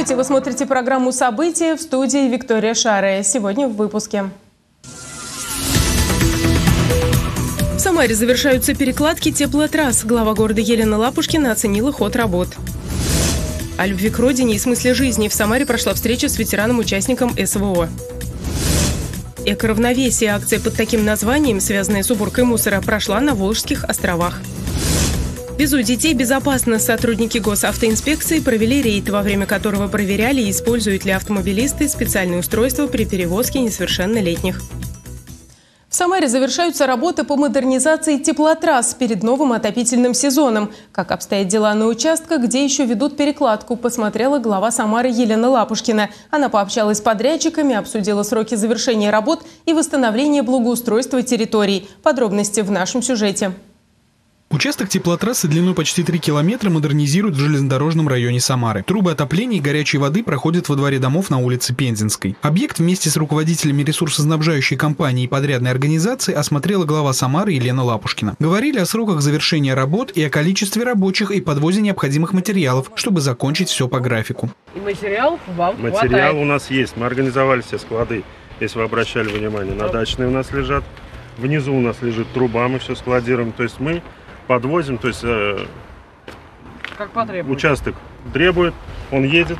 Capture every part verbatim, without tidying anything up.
Здравствуйте! Вы смотрите программу «События», в студии Виктория Шарая. Сегодня в выпуске. В Самаре завершаются перекладки теплотрасс. Глава города Елена Лапушкина оценила ход работ. О любви к родине и смысле жизни в Самаре прошла встреча с ветераном-участником СВО. Эко-равновесие. Акция под таким названием, связанная с уборкой мусора, прошла на Волжских островах. Везу детей безопасно. Сотрудники госавтоинспекции провели рейд, во время которого проверяли, используют ли автомобилисты специальные устройства при перевозке несовершеннолетних. В Самаре завершаются работы по модернизации теплотрасс перед новым отопительным сезоном. Как обстоят дела на участках, где еще ведут перекладку, посмотрела глава Самары Елена Лапушкина. Она пообщалась с подрядчиками, обсудила сроки завершения работ и восстановления благоустройства территорий. Подробности в нашем сюжете. Участок теплотрассы длиной почти три километра модернизируют в железнодорожном районе Самары. Трубы отопления и горячей воды проходят во дворе домов на улице Пензенской. Объект вместе с руководителями ресурсоснабжающей компании и подрядной организации осмотрела глава Самары Елена Лапушкина. Говорили о сроках завершения работ и о количестве рабочих и подвозе необходимых материалов, чтобы закончить все по графику. И материалов вам Материал хватает. У нас есть. Мы организовали все склады, если вы обращали внимание. На дачные у нас лежат. Внизу у нас лежит труба, мы все складируем. То есть мы подвозим, то есть э, как потребуется. Участок требует, он едет,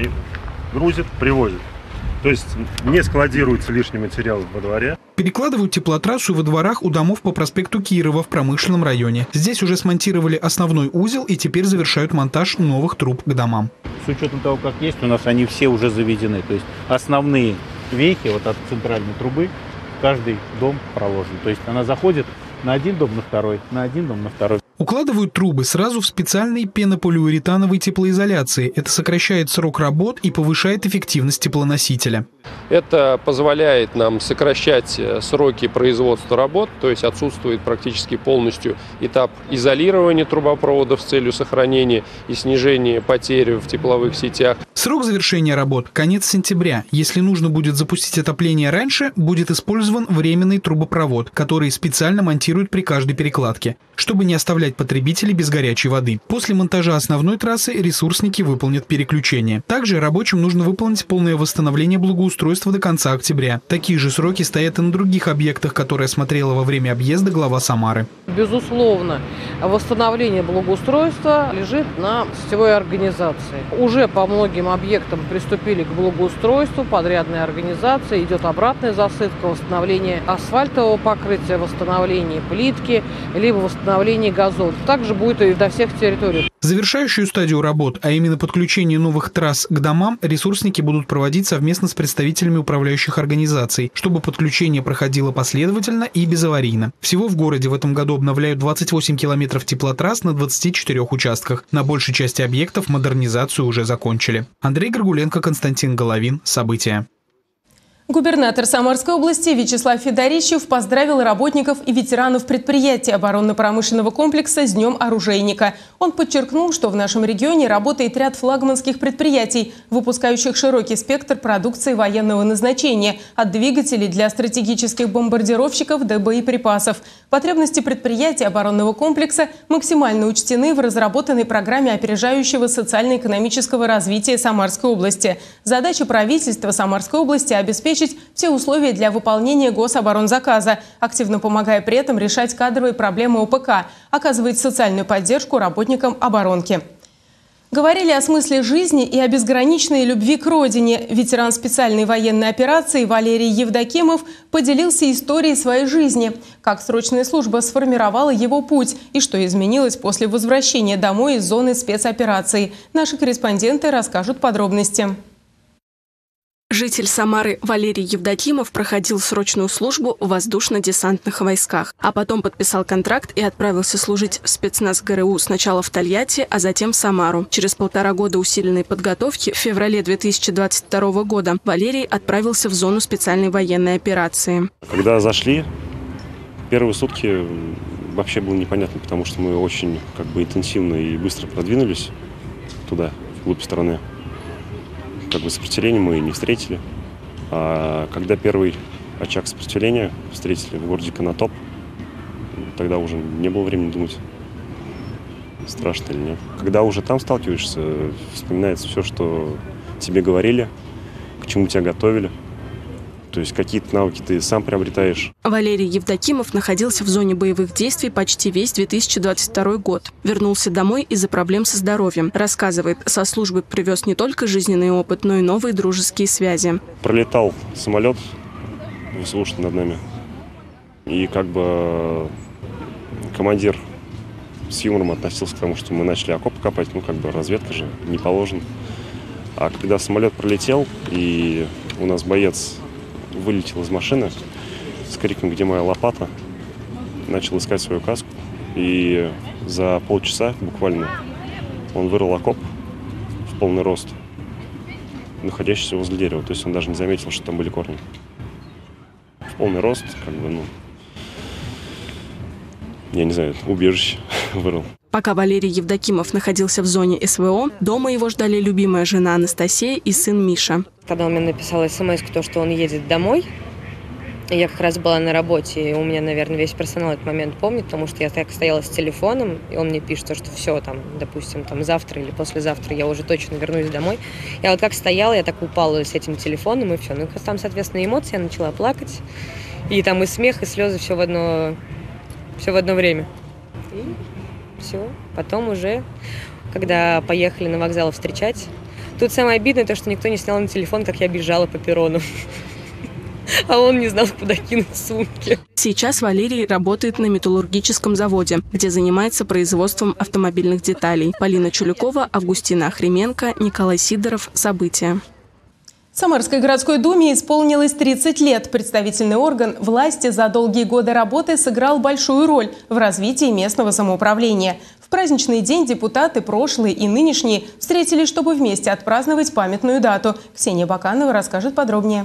грузит, привозит. То есть не складируется лишний материал во дворе. Перекладывают теплотрассу во дворах у домов по проспекту Кирова в промышленном районе. Здесь уже смонтировали основной узел и теперь завершают монтаж новых труб к домам. С учетом того, как есть, у нас они все уже заведены. То есть основные вехи вот от центральной трубы в каждый дом проложены. То есть она заходит на один дом, на второй, на один дом, на второй. Укладывают трубы сразу в специальной пенополиуретановой теплоизоляции. Это сокращает срок работ и повышает эффективность теплоносителя. Это позволяет нам сокращать сроки производства работ, то есть отсутствует практически полностью этап изолирования трубопроводов с целью сохранения и снижения потерь в тепловых сетях. Срок завершения работ – конец сентября. Если нужно будет запустить отопление раньше, будет использован временный трубопровод, который специально монтируют при каждой перекладке, чтобы не оставлять потребителей без горячей воды. После монтажа основной трассы ресурсники выполнят переключение. Также рабочим нужно выполнить полное восстановление благоустройства до конца октября. Такие же сроки стоят и на других объектах, которые осмотрела во время объезда глава Самары. Безусловно, восстановление благоустройства лежит на сетевой организации. Уже по многим объектам приступили к благоустройству, подрядная организация, идет обратная засыпка, восстановление асфальтового покрытия, восстановление плитки, либо восстановление газона. Также будет и до всех территорий. Завершающую стадию работ, а именно подключение новых трасс к домам, ресурсники будут проводить совместно с представителями управляющих организаций, чтобы подключение проходило последовательно и безаварийно. Всего в городе в этом году обновляют двадцать восемь километров теплотрасс на двадцати четырёх участках. На большей части объектов модернизацию уже закончили. Андрей Горгуленко, Константин Головин. События. Губернатор Самарской области Вячеслав Федорищев поздравил работников и ветеранов предприятий оборонно-промышленного комплекса с Днем оружейника. Он подчеркнул, что в нашем регионе работает ряд флагманских предприятий, выпускающих широкий спектр продукции военного назначения, от двигателей для стратегических бомбардировщиков до боеприпасов. Потребности предприятий оборонного комплекса максимально учтены в разработанной программе опережающего социально-экономического развития Самарской области. Задача правительства Самарской области – обеспечить все условия для выполнения гособоронзаказа, активно помогая при этом решать кадровые проблемы ОПК, оказывать социальную поддержку работникам оборонки. Говорили о смысле жизни и о безграничной любви к родине. Ветеран специальной военной операции Валерий Евдокимов поделился историей своей жизни, как срочная служба сформировала его путь и что изменилось после возвращения домой из зоны спецоперации. Наши корреспонденты расскажут подробности. Житель Самары Валерий Евдокимов проходил срочную службу в воздушно-десантных войсках, а потом подписал контракт и отправился служить в спецназ ГРУ сначала в Тольятти, а затем в Самару. Через полтора года усиленной подготовки в феврале две тысячи двадцать второго года Валерий отправился в зону специальной военной операции. Когда зашли, первые сутки вообще было непонятно, потому что мы очень как бы интенсивно и быстро продвинулись туда, вглубь страны. Как бы сопротивления мы не встретили. А когда первый очаг сопротивления встретили в городе Конотоп, тогда уже не было времени думать, страшно или нет. Когда уже там сталкиваешься, вспоминается все, что тебе говорили, к чему тебя готовили. То есть какие-то навыки ты сам приобретаешь. Валерий Евдокимов находился в зоне боевых действий почти весь две тысячи двадцать второй год. Вернулся домой из-за проблем со здоровьем. Рассказывает, со службы привез не только жизненный опыт, но и новые дружеские связи. Пролетал самолет воздушный над нами. И как бы командир с юмором относился к тому, что мы начали окопы копать. Ну, как бы разведка же не положена. А когда самолет пролетел, и у нас боец вылетел из машины с криком «Где моя лопата?», начал искать свою каску. И за полчаса буквально он вырыл окоп в полный рост, находящийся возле дерева. То есть он даже не заметил, что там были корни. В полный рост, как бы, ну, я не знаю, убежище вырыл. Пока Валерий Евдокимов находился в зоне эс вэ о, дома его ждали любимая жена Анастасия и сын Миша. Когда он мне написал смс, то, что он едет домой, я как раз была на работе, и у меня, наверное, весь персонал этот момент помнит, потому что я так стояла с телефоном, и он мне пишет, что все, там, допустим, там, завтра или послезавтра я уже точно вернусь домой. Я вот как стояла, я так упала с этим телефоном, и все. Ну, там, соответственно, эмоции, я начала плакать, и там и смех, и слезы, все в одно, все в одно время. И все. Потом уже, когда поехали на вокзал встречать, тут самое обидное то, что никто не снял на телефон, как я бежала по перрону. А он не знал, куда кинуть сумки. Сейчас Валерий работает на металлургическом заводе, где занимается производством автомобильных деталей. Полина Чулюкова, Августина Охременко, Николай Сидоров. События. Самарской городской думе исполнилось тридцать лет. Представительный орган власти за долгие годы работы сыграл большую роль в развитии местного самоуправления. В праздничный день депутаты, прошлые и нынешние, встретились, чтобы вместе отпраздновать памятную дату. Ксения Баканова расскажет подробнее.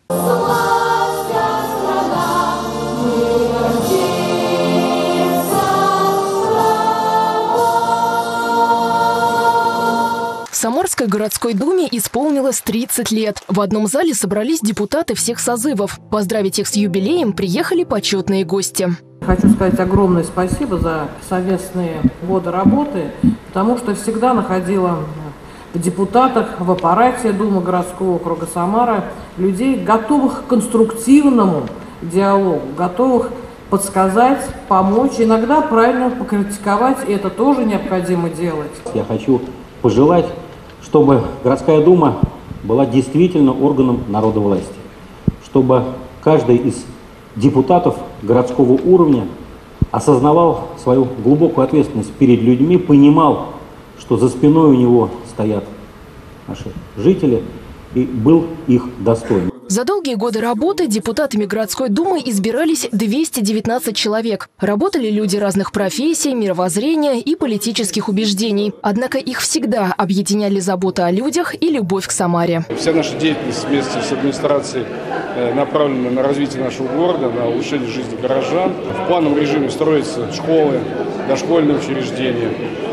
В Самарской городской думе исполнилось тридцать лет. В одном зале собрались депутаты всех созывов. Поздравить их с юбилеем приехали почетные гости. Хочу сказать огромное спасибо за совместные годы работы, потому что всегда находила в депутатах, в аппарате Думы городского округа Самара людей, готовых к конструктивному диалогу, готовых подсказать, помочь, иногда правильно покритиковать, и это тоже необходимо делать. Я хочу пожелать, чтобы городская дума была действительно органом народовластия, чтобы каждый из депутатов городского уровня осознавал свою глубокую ответственность перед людьми, понимал, что за спиной у него стоят наши жители, и был их достоин. За долгие годы работы депутатами городской думы избирались двести девятнадцать человек. Работали люди разных профессий, мировоззрения и политических убеждений. Однако их всегда объединяли забота о людях и любовь к Самаре. Вся наша деятельность вместе с администрацией направлена на развитие нашего города, на улучшение жизни горожан. В плановом режиме строятся школы, дошкольные учреждения,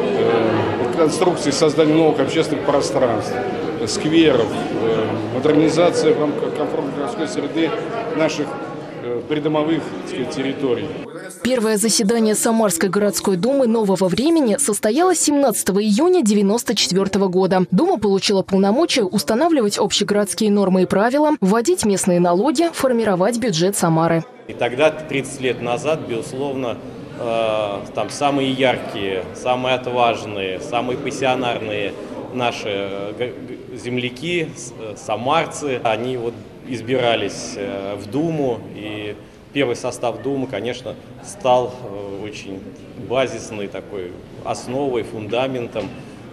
конструкции создания новых общественных пространств, скверов, модернизация в рамках комфортной городской среды наших придомовых, так сказать, территорий. Первое заседание Самарской городской думы нового времени состоялось семнадцатого июня девяносто четвёртого года. Дума получила полномочия устанавливать общегородские нормы и правила, вводить местные налоги, формировать бюджет Самары. И тогда, тридцать лет назад, безусловно, э, там самые яркие, самые отважные, самые пассионарные наши земляки, самарцы, они вот избирались в Думу, и первый состав Думы, конечно, стал очень базисной такой основой, фундаментом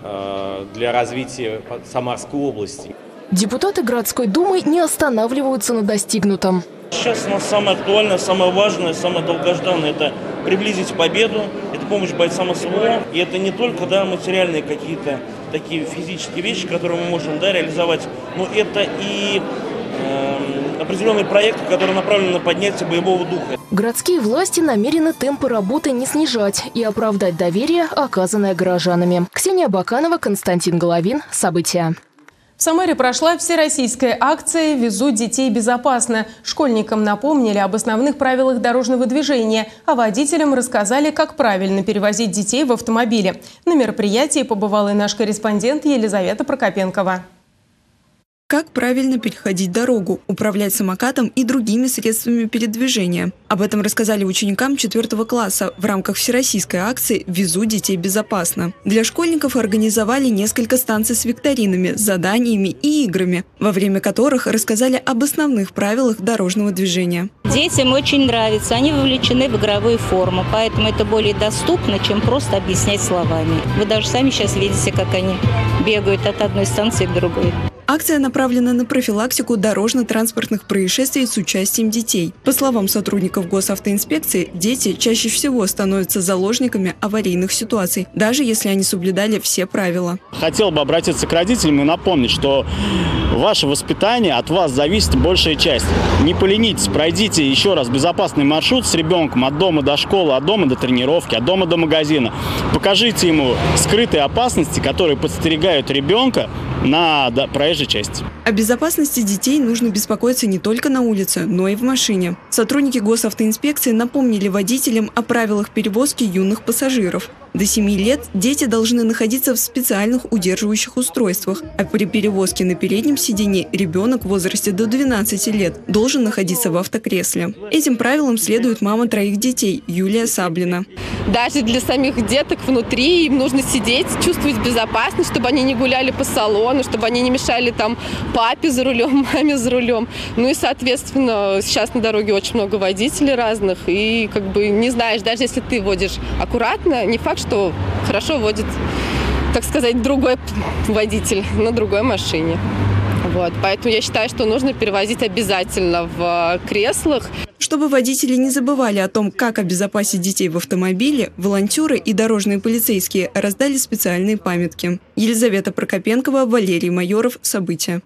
для развития Самарской области. Депутаты городской думы не останавливаются на достигнутом. Сейчас у нас самое актуальное, самое важное, самое долгожданное – это приблизить победу, это помощь бойцам эс вэ о. И это не только, да, материальные какие-то такие физические вещи, которые мы можем, да, реализовать, но это и э, определенные проекты, которые направлены на поднятие боевого духа. Городские власти намерены темпы работы не снижать и оправдать доверие, оказанное горожанами. Ксения Баканова, Константин Головин. События. В Самаре прошла всероссийская акция «Везу детей безопасно». Школьникам напомнили об основных правилах дорожного движения, а водителям рассказали, как правильно перевозить детей в автомобиле. На мероприятии побывал и наш корреспондент Елизавета Прокопенкова. Как правильно переходить дорогу, управлять самокатом и другими средствами передвижения. Об этом рассказали ученикам четвертого класса в рамках всероссийской акции «Везу детей безопасно». Для школьников организовали несколько станций с викторинами, заданиями и играми, во время которых рассказали об основных правилах дорожного движения. Детям очень нравится, они вовлечены в игровую форму, поэтому это более доступно, чем просто объяснять словами. Вы даже сами сейчас видите, как они бегают от одной станции к другой. Акция направлена на профилактику дорожно-транспортных происшествий с участием детей. По словам сотрудников госавтоинспекции, дети чаще всего становятся заложниками аварийных ситуаций, даже если они соблюдали все правила. Хотел бы обратиться к родителям и напомнить, что ваше воспитание, от вас зависит большая часть. Не поленитесь, пройдите еще раз безопасный маршрут с ребенком от дома до школы, от дома до тренировки, от дома до магазина. Покажите ему скрытые опасности, которые подстерегают ребенка на проезжей части. О безопасности детей нужно беспокоиться не только на улице, но и в машине. Сотрудники госавтоинспекции напомнили водителям о правилах перевозки юных пассажиров. До семи лет дети должны находиться в специальных удерживающих устройствах, а при перевозке на переднем сиденье ребенок в возрасте до двенадцати лет должен находиться в автокресле. Этим правилам следует мама троих детей Юлия Саблина. Даже для самих деток внутри им нужно сидеть, чувствовать безопасность, чтобы они не гуляли по салону, чтобы они не мешали там папе за рулем, маме за рулем. Ну и, соответственно, сейчас на дороге очень много водителей разных, и как бы не знаешь, даже если ты водишь аккуратно, не факт, что хорошо водит, так сказать, другой водитель на другой машине. Вот. Поэтому я считаю, что нужно перевозить обязательно в креслах. Чтобы водители не забывали о том, как обезопасить детей в автомобиле, волонтеры и дорожные полицейские раздали специальные памятки. Елизавета Прокопенкова, Валерий Майоров. События.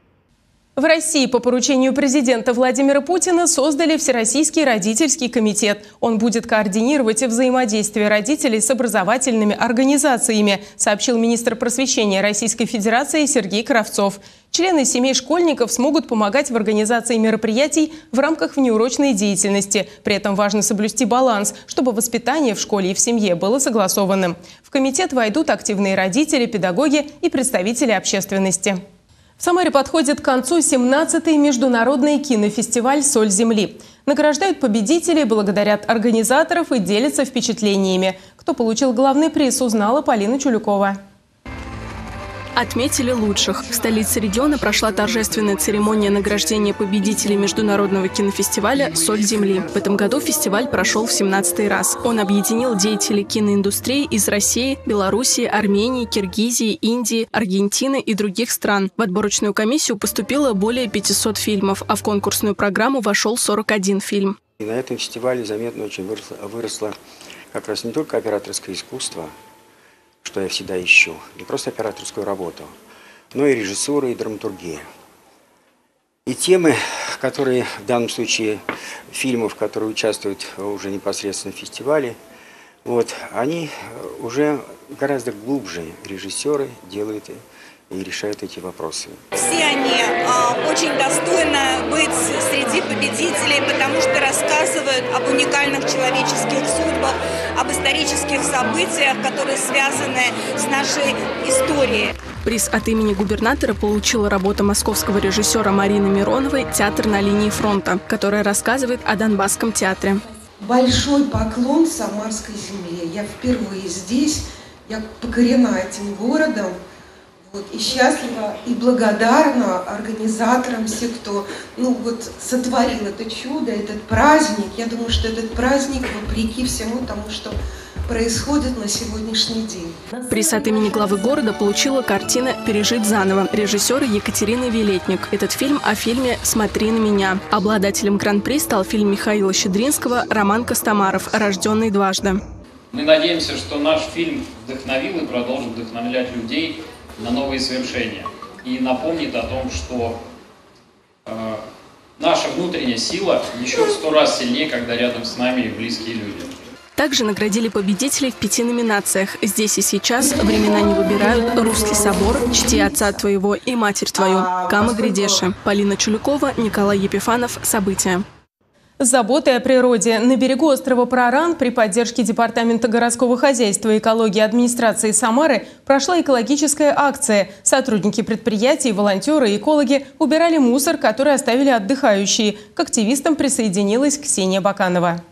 В России по поручению президента Владимира Путина создали Всероссийский родительский комитет. Он будет координировать взаимодействие родителей с образовательными организациями, сообщил министр просвещения Российской Федерации Сергей Кравцов. Члены семей школьников смогут помогать в организации мероприятий в рамках внеурочной деятельности. При этом важно соблюсти баланс, чтобы воспитание в школе и в семье было согласованным. В комитет войдут активные родители, педагоги и представители общественности. В Самаре подходит к концу семнадцатый международный кинофестиваль «Соль земли». Награждают победителей, благодарят организаторов и делятся впечатлениями. Кто получил главный приз, узнала Полина Чулюкова. Отметили лучших. В столице региона прошла торжественная церемония награждения победителей международного кинофестиваля «Соль земли». В этом году фестиваль прошел в семнадцатый раз. Он объединил деятелей киноиндустрии из России, Белоруссии, Армении, Киргизии, Индии, Аргентины и других стран. В отборочную комиссию поступило более пятисот фильмов, а в конкурсную программу вошел сорок один фильм. И на этом фестивале заметно очень выросло, выросло как раз не только операторское искусство, что я всегда ищу, не просто операторскую работу, но и режиссура, и драматургия. И темы, которые в данном случае фильмов, которые участвуют уже непосредственно в фестивале, вот, они уже гораздо глубже режиссеры делают и решают эти вопросы. Все они э, очень достойны быть среди победителей, потому что рассказывают об уникальных человеческих судьбах, об исторических событиях, которые связаны с нашей историей. Приз от имени губернатора получила работа московского режиссера Марины Мироновой «Театр на линии фронта», которая рассказывает о Донбасском театре. Большой поклон Самарской земле. Я впервые здесь, я покорена этим городом. Вот, и счастлива, и благодарна организаторам, все, кто ну, вот, сотворил это чудо, этот праздник. Я думаю, что этот праздник, вопреки всему тому, что происходит на сегодняшний день. Приз от имени главы города получила картина «Пережить заново» режиссера Екатерины Велетник. Этот фильм о фильме «Смотри на меня». Обладателем гран-при стал фильм Михаила Щедринского «Роман Костомаров. Рожденный дважды». Мы надеемся, что наш фильм вдохновил и продолжит вдохновлять людей на новые свершения и напомнит о том, что э, наша внутренняя сила еще в сто раз сильнее, когда рядом с нами близкие люди. Также наградили победителей в пяти номинациях. «Здесь и сейчас», «Времена не выбирают», «Русский собор», «Чти отца твоего и матерь твою», «Кама Гридеши». Полина Чулюкова, Николай Епифанов. События. С заботой о природе на берегу острова Праран при поддержке Департамента городского хозяйства и экологии администрации Самары прошла экологическая акция. Сотрудники предприятий, волонтеры и экологи убирали мусор, который оставили отдыхающие. К активистам присоединилась Ксения Баканова.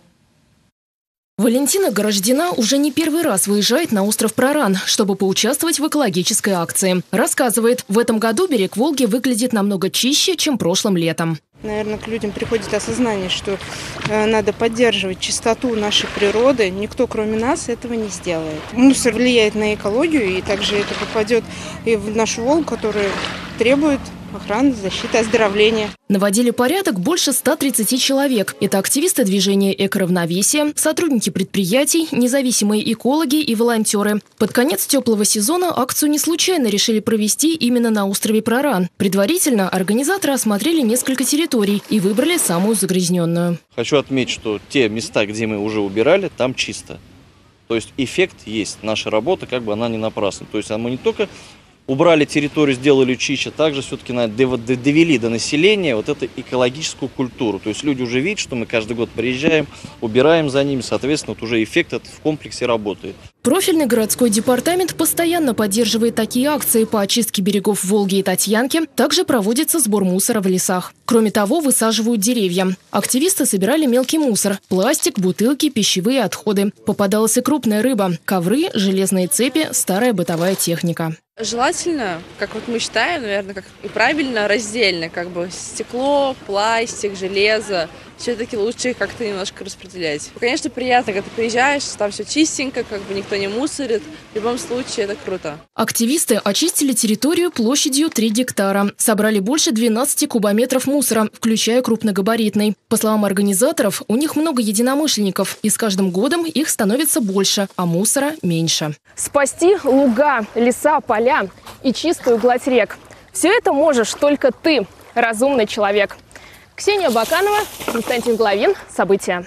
Валентина Горождина уже не первый раз выезжает на остров Праран, чтобы поучаствовать в экологической акции. Рассказывает, в этом году берег Волги выглядит намного чище, чем прошлым летом. Наверное, к людям приходит осознание, что э, надо поддерживать чистоту нашей природы. Никто, кроме нас, этого не сделает. Мусор влияет на экологию, и также это попадет и в нашу Волгу, которая требует охраны, защиты, оздоровления. Наводили порядок больше ста тридцати человек. Это активисты движения «Эко-равновесие», сотрудники предприятий, независимые экологи и волонтеры. Под конец теплого сезона акцию не случайно решили провести именно на острове Праран. Предварительно организаторы осмотрели несколько территорий и выбрали самую загрязненную. Хочу отметить, что те места, где мы уже убирали, там чисто. То есть эффект есть. Наша работа, как бы она не напрасна. То есть мы не только убрали территорию, сделали чище, также все-таки довели до населения вот эту экологическую культуру. То есть люди уже видят, что мы каждый год приезжаем, убираем за ними, соответственно, вот уже эффект этот в комплексе работает. Профильный городской департамент постоянно поддерживает такие акции по очистке берегов Волги и Татьянки. Также проводится сбор мусора в лесах. Кроме того, высаживают деревья. Активисты собирали мелкий мусор – пластик, бутылки, пищевые отходы. Попадалась и крупная рыба – ковры, железные цепи, старая бытовая техника. Желательно, как вот мы считаем, наверное, как и правильно, раздельно, как бы стекло, пластик, железо. Все-таки лучше их как-то немножко распределять. Конечно, приятно, когда ты приезжаешь, там все чистенько, как бы никто не мусорит. В любом случае, это круто. Активисты очистили территорию площадью три гектара. Собрали больше двенадцати кубометров мусора, включая крупногабаритный. По словам организаторов, у них много единомышленников, и с каждым годом их становится больше, а мусора меньше. Спасти луга, леса, поля и чистую гладь рек. Все это можешь только ты, разумный человек. Ксения Баканова, Константин Головин. События.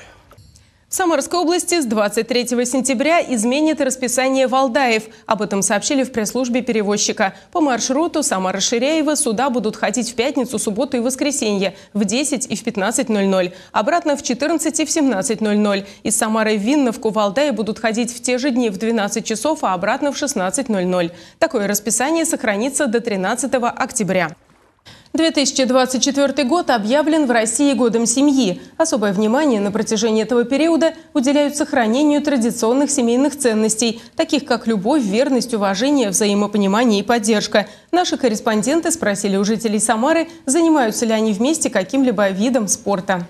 В Самарской области с двадцать третьего сентября изменит расписание Валдаев. Об этом сообщили в пресс-службе перевозчика. По маршруту Самара-Ширяево суда будут ходить в пятницу, субботу и воскресенье в десять и в пятнадцать ноль ноль. Обратно в четырнадцать и в семнадцать ноль ноль. Из Самары в Винновку Валдаи будут ходить в те же дни в двенадцать часов, а обратно в шестнадцать ноль ноль. Такое расписание сохранится до тринадцатого октября. две тысячи двадцать четвёртый год объявлен в России годом семьи. Особое внимание на протяжении этого периода уделяют сохранению традиционных семейных ценностей, таких как любовь, верность, уважение, взаимопонимание и поддержка. Наши корреспонденты спросили у жителей Самары, занимаются ли они вместе каким-либо видом спорта.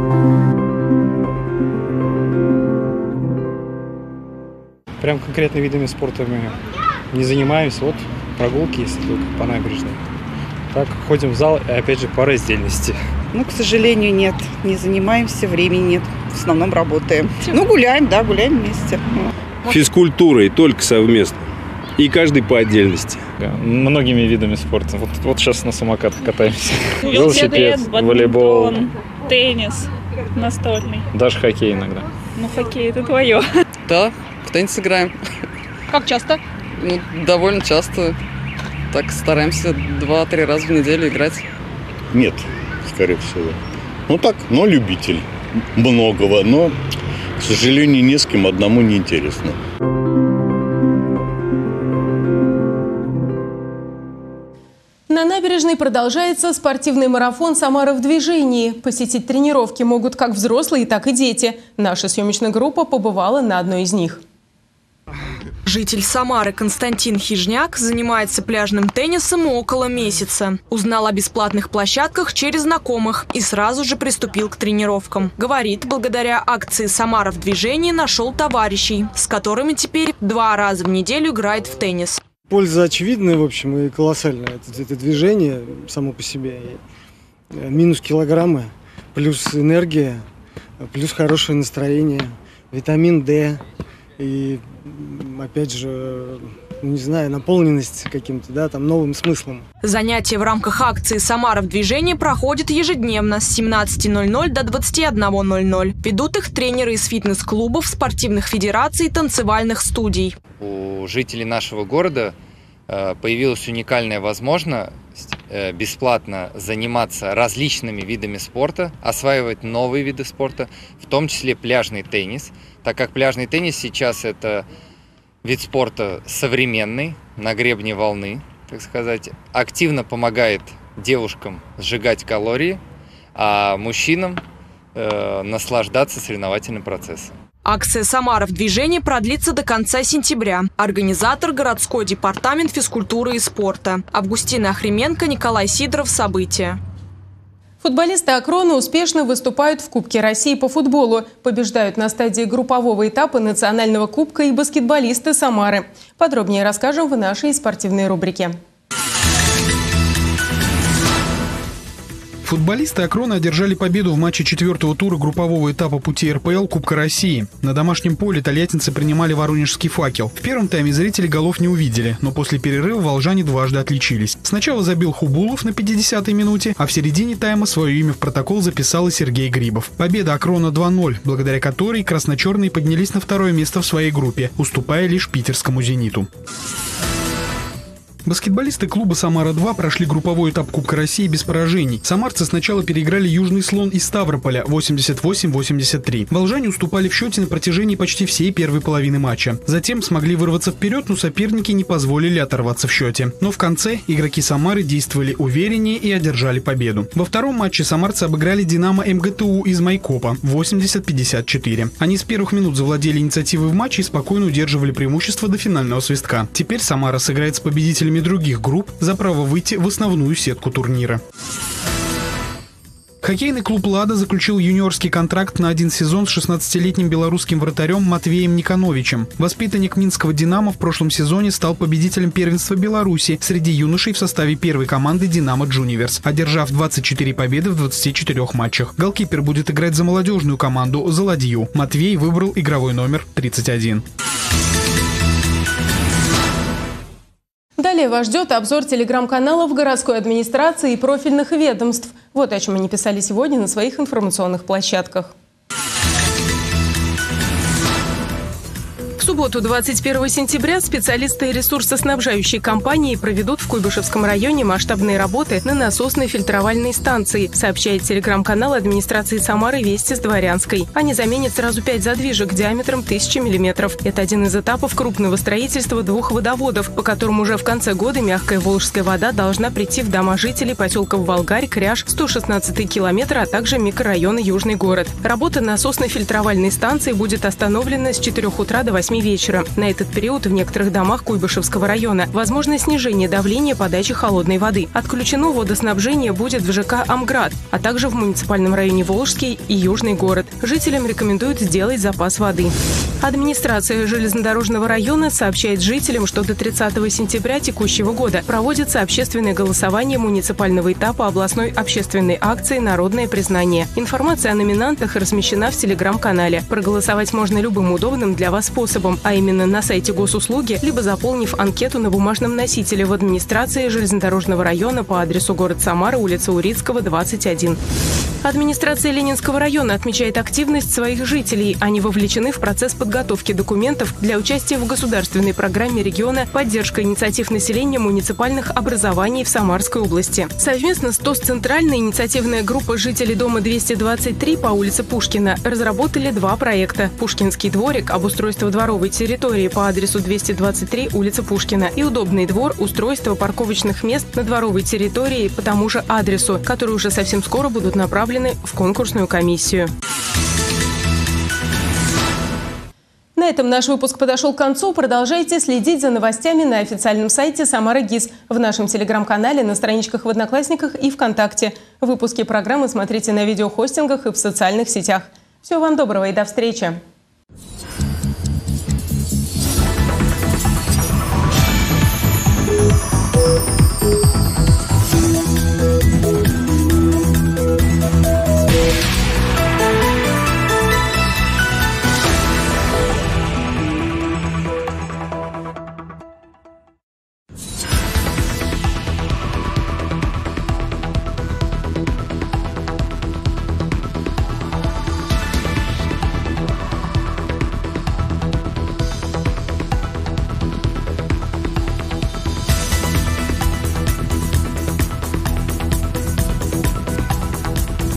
Прям конкретно видами спорта мы не занимаемся. Вот прогулки, если только по набережной. Так, ходим в зал, и опять же по раздельности. Ну, к сожалению, нет. Не занимаемся, времени нет. В основном работаем. Ну, гуляем, да, гуляем вместе. Физкультурой только совместно. И каждый по отдельности. Многими видами спорта. Вот, вот сейчас на самокатах катаемся. Велосипед, волейбол, теннис настольный. Даже хоккей иногда. Ну, хоккей – это твое. Да, в теннис играем. Как часто? Ну, довольно часто. Так стараемся два-три раза в неделю играть. Нет, скорее всего. Ну так, но любитель многого, но, к сожалению, ни с кем одному не интересно. На набережной продолжается спортивный марафон «Самара в движении». Посетить тренировки могут как взрослые, так и дети. Наша съемочная группа побывала на одной из них. Житель Самары Константин Хижняк занимается пляжным теннисом около месяца. Узнал о бесплатных площадках через знакомых и сразу же приступил к тренировкам. Говорит, благодаря акции «Самара в движении» нашел товарищей, с которыми теперь два раза в неделю играет в теннис. Польза очевидная, в общем, и колоссальная. Это, это движение само по себе. Минус килограммы, плюс энергия, плюс хорошее настроение, витамин D и, опять же, не знаю, наполненность каким-то, да, там, новым смыслом. Занятия в рамках акции «Самара в движении» проходят ежедневно с семнадцати ноль-ноль до двадцати одного ноль-ноль. Ведут их тренеры из фитнес-клубов, спортивных федераций, танцевальных студий. У жителей нашего города появилась уникальная возможность бесплатно заниматься различными видами спорта, осваивать новые виды спорта, в том числе пляжный теннис, так как пляжный теннис сейчас это вид спорта современный, на гребне волны, так сказать, активно помогает девушкам сжигать калории, а мужчинам э, наслаждаться соревновательным процессом. Акция «Самара в движении» продлится до конца сентября. Организатор – городской департамент физкультуры и спорта. Августина Охременко, Николай Сидоров. События. Футболисты Акрона успешно выступают в Кубке России по футболу. Побеждают на стадии группового этапа национального кубка и баскетболисты Самары. Подробнее расскажем в нашей спортивной рубрике. Футболисты Акрона одержали победу в матче четвертого тура группового этапа пути эр пэ эл Кубка России. На домашнем поле тольяттинцы принимали воронежский «Факел». В первом тайме зрители голов не увидели, но после перерыва волжане дважды отличились. Сначала забил Хубулов на пятидесятой минуте, а в середине тайма свое имя в протокол записал и Сергей Грибов. Победа Акрона два ноль, благодаря которой красно-черные поднялись на второе место в своей группе, уступая лишь питерскому «Зениту». Баскетболисты клуба «Самара-два» прошли групповой этап Кубка России без поражений. Самарцы сначала переиграли «Южный слон» из Ставрополя восемьдесят восемь восемьдесят три. Волжане уступали в счете на протяжении почти всей первой половины матча. Затем смогли вырваться вперед, но соперники не позволили оторваться в счете. Но в конце игроки Самары действовали увереннее и одержали победу. Во втором матче самарцы обыграли «Динамо эм гэ тэ у» из Майкопа восемьдесят пятьдесят четыре. Они с первых минут завладели инициативой в матче и спокойно удерживали преимущество до финального свистка. Теперь Самара сыграет с победителями других групп за право выйти в основную сетку турнира. Хоккейный клуб «Лада» заключил юниорский контракт на один сезон с шестнадцатилетним белорусским вратарем Матвеем Никоновичем. Воспитанник минского «Динамо» в прошлом сезоне стал победителем первенства Беларуси среди юношей в составе первой команды «Динамо Джуниверс», одержав двадцать четыре победы в двадцати четырёх матчах. Голкипер будет играть за молодежную команду «За ладью». Матвей выбрал игровой номер тридцать один. Далее вас ждет обзор телеграм-каналов городской администрации и профильных ведомств. Вот о чем они писали сегодня на своих информационных площадках. В субботу, двадцать первого сентября, специалисты ресурсоснабжающей компании проведут в Куйбышевском районе масштабные работы на насосной фильтровальной станции, сообщает телеграм-канал администрации Самары «Вести с Дворянской». Они заменят сразу пять задвижек диаметром тысяча миллиметров. Это один из этапов крупного строительства двух водоводов, по которым уже в конце года мягкая волжская вода должна прийти в дома жителей поселков Волгарь, Кряж, сто шестнадцатый километр, а также микрорайона Южный город. Работа насосной фильтровальной станции будет остановлена с четырёх утра до восьми вечера. На этот период в некоторых домах Куйбышевского района возможно снижение давления подачи холодной воды. Отключено водоснабжение будет в ЖК «Амград», а также в муниципальном районе Волжский и Южный город. Жителям рекомендуют сделать запас воды. Администрация железнодорожного района сообщает жителям, что до тридцатого сентября текущего года проводится общественное голосование муниципального этапа областной общественной акции «Народное признание». Информация о номинантах размещена в телеграм-канале. Проголосовать можно любым удобным для вас способом, а именно на сайте госуслуги, либо заполнив анкету на бумажном носителе в администрации железнодорожного района по адресу город Самара, улица Урицкого, двадцать один. Администрация Ленинского района отмечает активность своих жителей. Они вовлечены в процесс подготовки документов для участия в государственной программе региона «Поддержка инициатив населения муниципальных образований в Самарской области». Совместно с ТОС «Центральная» инициативная группа жителей дома двести двадцать три по улице Пушкина разработали два проекта: «Пушкинский дворик» – обустройство дворовой территории по адресу двести двадцать три, улица Пушкина, и «Удобный двор» – устройство парковочных мест на дворовой территории по тому же адресу, которые уже совсем скоро будут направлены в конкурсную комиссию. На этом наш выпуск подошел к концу. Продолжайте следить за новостями на официальном сайте «Самара ГИС», в нашем телеграм-канале, на страничках в Одноклассниках и ВКонтакте. Выпуски программы смотрите на видеохостингах и в социальных сетях. Всего вам доброго и до встречи!